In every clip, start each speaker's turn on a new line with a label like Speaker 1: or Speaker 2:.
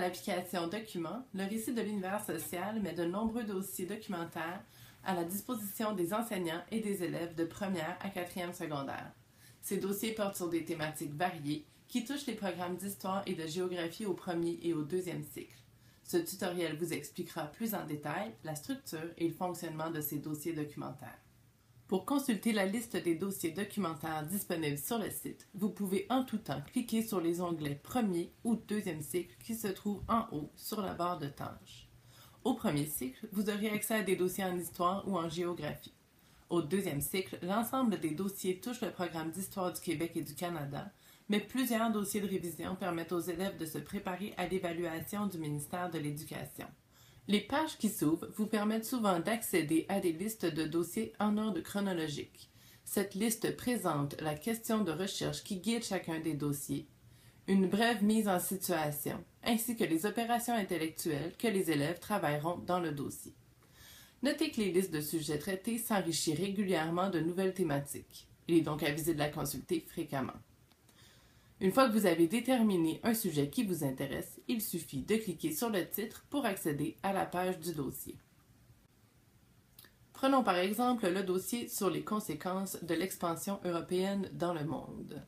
Speaker 1: l'application Documents, le récit de l'univers social met de nombreux dossiers documentaires à la disposition des enseignants et des élèves de première à quatrième secondaire. Ces dossiers portent sur des thématiques variées qui touchent les programmes d'histoire et de géographie au premier et au deuxième cycle. Ce tutoriel vous expliquera plus en détail la structure et le fonctionnement de ces dossiers documentaires. Pour consulter la liste des dossiers documentaires disponibles sur le site, vous pouvez en tout temps cliquer sur les onglets premier ou deuxième cycle qui se trouvent en haut sur la barre de tâches. Au premier cycle, vous aurez accès à des dossiers en histoire ou en géographie. Au deuxième cycle, l'ensemble des dossiers touche le programme d'histoire du Québec et du Canada, mais plusieurs dossiers de révision permettent aux élèves de se préparer à l'évaluation du ministère de l'Éducation. Les pages qui s'ouvrent vous permettent souvent d'accéder à des listes de dossiers en ordre chronologique. Cette liste présente la question de recherche qui guide chacun des dossiers, une brève mise en situation, ainsi que les opérations intellectuelles que les élèves travailleront dans le dossier. Notez que les listes de sujets traités s'enrichissent régulièrement de nouvelles thématiques. Il est donc avisé de la consulter fréquemment. Une fois que vous avez déterminé un sujet qui vous intéresse, il suffit de cliquer sur le titre pour accéder à la page du dossier. Prenons par exemple le dossier sur les conséquences de l'expansion européenne dans le monde.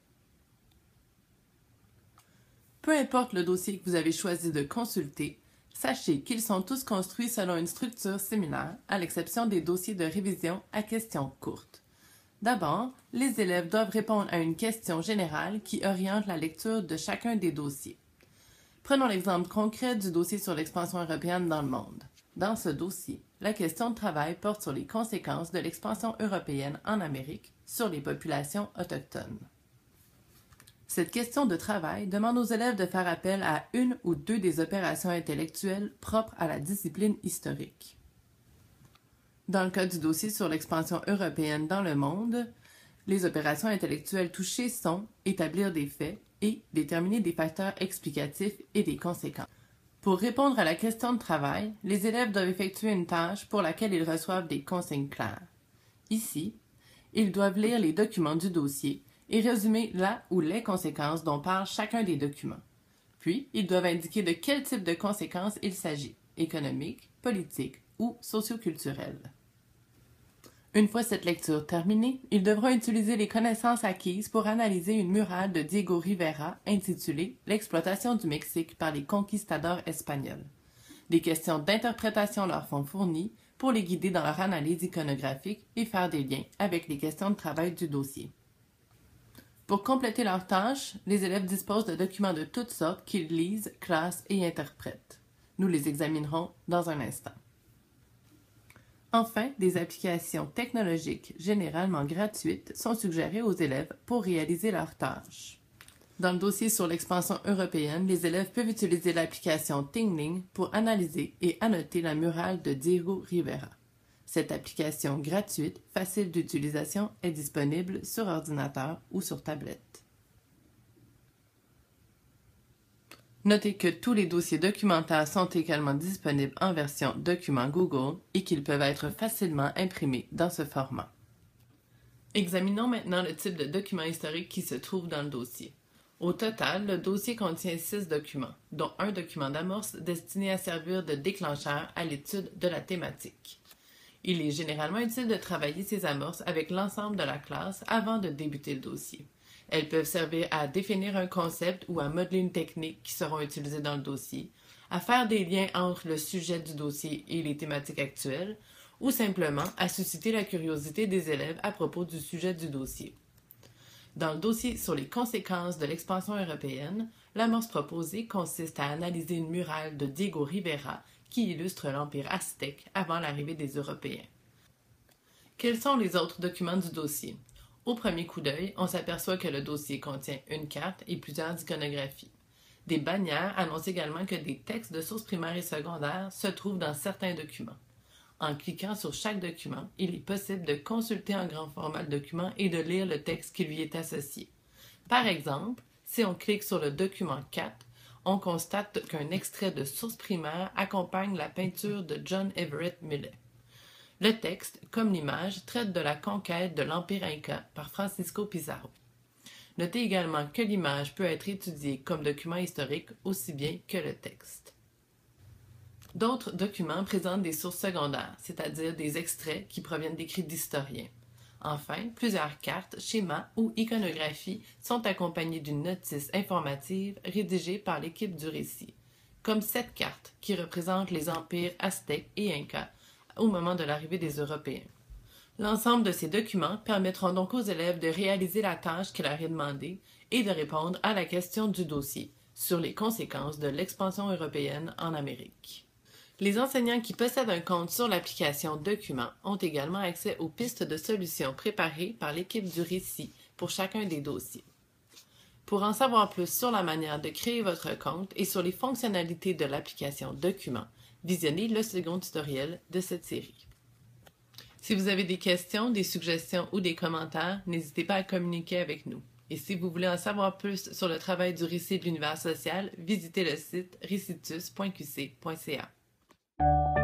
Speaker 1: Peu importe le dossier que vous avez choisi de consulter, sachez qu'ils sont tous construits selon une structure similaire, à l'exception des dossiers de révision à questions courtes. D'abord, les élèves doivent répondre à une question générale qui oriente la lecture de chacun des dossiers. Prenons l'exemple concret du dossier sur l'expansion européenne dans le monde. Dans ce dossier, la question de travail porte sur les conséquences de l'expansion européenne en Amérique sur les populations autochtones. Cette question de travail demande aux élèves de faire appel à une ou deux des opérations intellectuelles propres à la discipline historique. Dans le cas du dossier sur l'expansion européenne dans le monde, les opérations intellectuelles touchées sont établir des faits et déterminer des facteurs explicatifs et des conséquences. Pour répondre à la question de travail, les élèves doivent effectuer une tâche pour laquelle ils reçoivent des consignes claires. Ici, ils doivent lire les documents du dossier et résumer la ou les conséquences dont parle chacun des documents. Puis, ils doivent indiquer de quel type de conséquences il s'agit, économiques, politiques ou socioculturelles. Une fois cette lecture terminée, ils devront utiliser les connaissances acquises pour analyser une murale de Diego Rivera intitulée « L'exploitation du Mexique par les conquistadors espagnols ». Des questions d'interprétation leur sont fournies pour les guider dans leur analyse iconographique et faire des liens avec les questions de travail du dossier. Pour compléter leurs tâches, les élèves disposent de documents de toutes sortes qu'ils lisent, classent et interprètent. Nous les examinerons dans un instant. Enfin, des applications technologiques généralement gratuites sont suggérées aux élèves pour réaliser leurs tâches. Dans le dossier sur l'expansion européenne, les élèves peuvent utiliser l'application Tingling pour analyser et annoter la murale de Diego Rivera. Cette application gratuite, facile d'utilisation, est disponible sur ordinateur ou sur tablette. Notez que tous les dossiers documentaires sont également disponibles en version document Google et qu'ils peuvent être facilement imprimés dans ce format. Examinons maintenant le type de document historique qui se trouve dans le dossier. Au total, le dossier contient 6 documents, dont un document d'amorce destiné à servir de déclencheur à l'étude de la thématique. Il est généralement utile de travailler ces amorces avec l'ensemble de la classe avant de débuter le dossier. Elles peuvent servir à définir un concept ou à modeler une technique qui seront utilisées dans le dossier, à faire des liens entre le sujet du dossier et les thématiques actuelles, ou simplement à susciter la curiosité des élèves à propos du sujet du dossier. Dans le dossier sur les conséquences de l'expansion européenne, l'amorce proposée consiste à analyser une murale de Diego Rivera qui illustre l'Empire aztèque avant l'arrivée des Européens. Quels sont les autres documents du dossier? Au premier coup d'œil, on s'aperçoit que le dossier contient une carte et plusieurs iconographies. Des bannières annoncent également que des textes de sources primaires et secondaires se trouvent dans certains documents. En cliquant sur chaque document, il est possible de consulter en grand format le document et de lire le texte qui lui est associé. Par exemple, si on clique sur le document 4, on constate qu'un extrait de source primaire accompagne la peinture de John Everett Millet. Le texte, comme l'image, traite de la conquête de l'Empire Inca par Francisco Pizarro. Notez également que l'image peut être étudiée comme document historique aussi bien que le texte. D'autres documents présentent des sources secondaires, c'est-à-dire des extraits qui proviennent d'écrits d'historiens. Enfin, plusieurs cartes, schémas ou iconographies sont accompagnées d'une notice informative rédigée par l'équipe du récit, comme cette carte qui représente les empires aztèques et incas au moment de l'arrivée des Européens. L'ensemble de ces documents permettront donc aux élèves de réaliser la tâche qui leur est demandée et de répondre à la question du dossier sur les conséquences de l'expansion européenne en Amérique. Les enseignants qui possèdent un compte sur l'application Documents ont également accès aux pistes de solutions préparées par l'équipe du récit pour chacun des dossiers. Pour en savoir plus sur la manière de créer votre compte et sur les fonctionnalités de l'application Documents, visionnez le second tutoriel de cette série. Si vous avez des questions, des suggestions ou des commentaires, n'hésitez pas à communiquer avec nous. Et si vous voulez en savoir plus sur le travail du récit de l'univers social, visitez le site recitus.qc.ca.